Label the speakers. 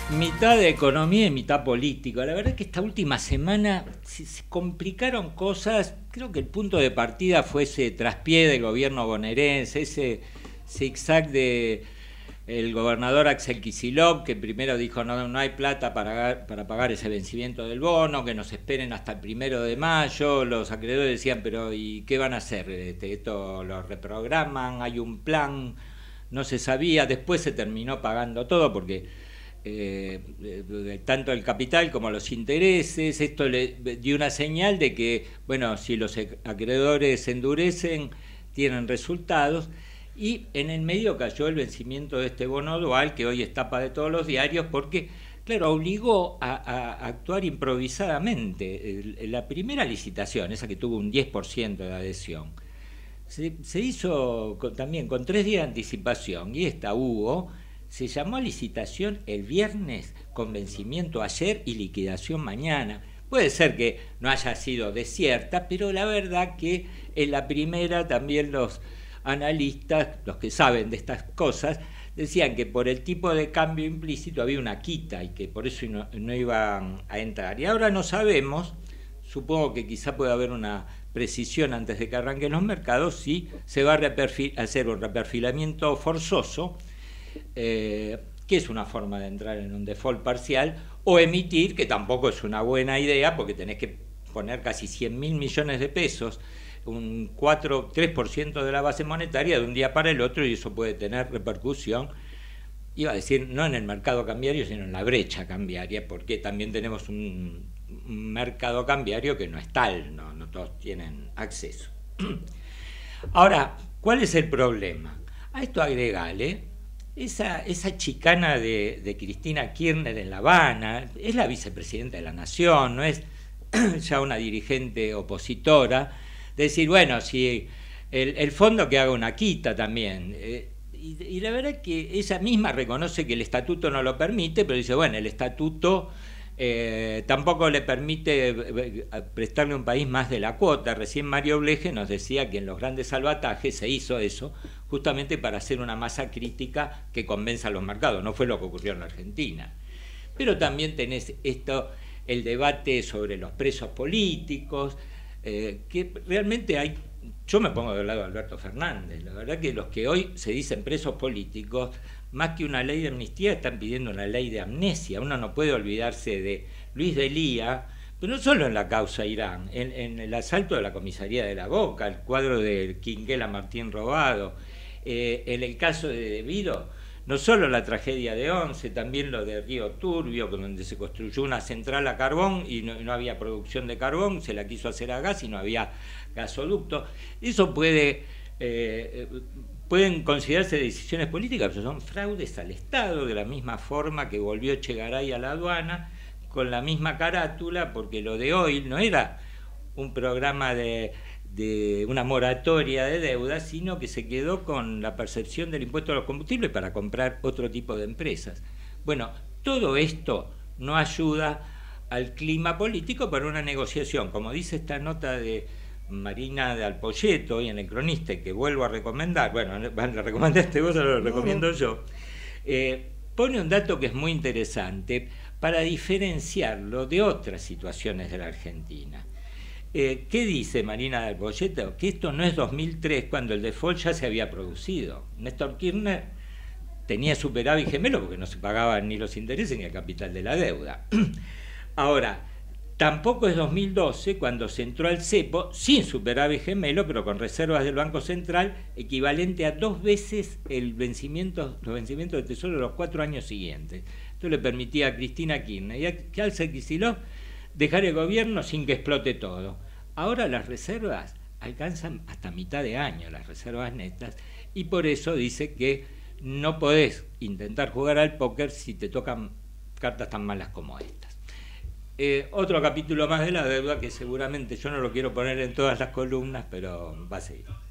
Speaker 1: Mitad de economía y mitad político. La verdad es que esta última semana se complicaron cosas. Creo que el punto de partida fue ese traspié del gobierno bonaerense, ese zigzag de el gobernador Axel Kicillof, que primero dijo no hay plata para pagar ese vencimiento del bono, que nos esperen hasta el 1 de mayo. Los acreedores decían, pero ¿y qué van a hacer? Esto lo reprograman, hay un plan, no se sabía. Después se terminó pagando todo porque tanto el capital como los intereses. Esto le dio una señal de que, bueno, si los acreedores se endurecen, tienen resultados. Y en el medio cayó el vencimiento de este bono dual, que hoy es tapa de todos los diarios, porque, claro, obligó a actuar improvisadamente. La primera licitación, esa que tuvo un 10% de adhesión, se hizo también con 3 días de anticipación, y esta hubo. Se llamó a licitación el viernes, con vencimiento ayer y liquidación mañana. Puede ser que no haya sido desierta, pero la verdad que en la primera también los analistas, los que saben de estas cosas, decían que por el tipo de cambio implícito había una quita y que por eso no iban a entrar. Y ahora no sabemos, supongo que quizá puede haber una precisión antes de que arranquen los mercados, si se va a hacer un reperfilamiento forzoso, que es una forma de entrar en un default parcial, o emitir, que tampoco es una buena idea, porque tenés que poner casi 100.000 millones de pesos, un 3% de la base monetaria de un día para el otro, y eso puede tener repercusión, iba a decir, no en el mercado cambiario, sino en la brecha cambiaria, porque también tenemos un mercado cambiario que no es tal, no todos tienen acceso. Ahora, ¿cuál es el problema? A esto agregale esa chicana de Cristina Kirchner en La Habana. Es la vicepresidenta de la Nación, no es ya una dirigente opositora. Decir, bueno, si el fondo que haga una quita también. Y la verdad es que ella misma reconoce que el estatuto no lo permite, pero dice, bueno, el estatuto tampoco le permite prestarle a un país más de la cuota. Recién Mario Bleje nos decía que en los grandes salvatajes se hizo eso justamente para hacer una masa crítica que convenza a los mercados. No fue lo que ocurrió en la Argentina. Pero también tenés el debate sobre los presos políticos, que realmente hay. Yo me pongo del lado de Alberto Fernández. La verdad que los que hoy se dicen presos políticos, más que una ley de amnistía, están pidiendo una ley de amnesia. Uno no puede olvidarse de Luis Delía, pero no solo en la causa Irán, en el asalto de la comisaría de La Boca, el cuadro del Quinquela Martín robado, en el caso de De Vito, no solo la tragedia de Once, también lo de Río Turbio, donde se construyó una central a carbón y no había producción de carbón, se la quiso hacer a gas y no había gasoducto. Eso pueden considerarse decisiones políticas, pero son fraudes al Estado, de la misma forma que volvió Chegaray a la aduana, con la misma carátula, porque lo de hoy no era un programa de una moratoria de deuda, sino que se quedó con la percepción del impuesto a los combustibles para comprar otro tipo de empresas. Bueno, todo esto no ayuda al clima político para una negociación. Como dice esta nota de Marina de Alpoyeto hoy en El Cronista, que vuelvo a recomendar, bueno, lo recomendaste vos, ahora lo recomiendo yo, pone un dato que es muy interesante para diferenciarlo de otras situaciones de la Argentina. ¿Qué dice Marina de Alpoyeto? Que esto no es 2003, cuando el default ya se había producido. Néstor Kirchner tenía superávit gemelo porque no se pagaban ni los intereses ni el capital de la deuda. Ahora, tampoco es 2012, cuando se entró al cepo sin superávit gemelo, pero con reservas del Banco Central, equivalente a 2 veces los vencimientos de tesoro de los 4 años siguientes. Esto le permitía a Cristina Kirchner y a Axel Kicillof dejar el gobierno sin que explote todo. Ahora las reservas alcanzan hasta mitad de año, las reservas netas, y por eso dice que no podés intentar jugar al póker si te tocan cartas tan malas como estas. Otro capítulo más de la deuda que seguramente yo no lo quiero poner en todas las columnas, pero va a seguir.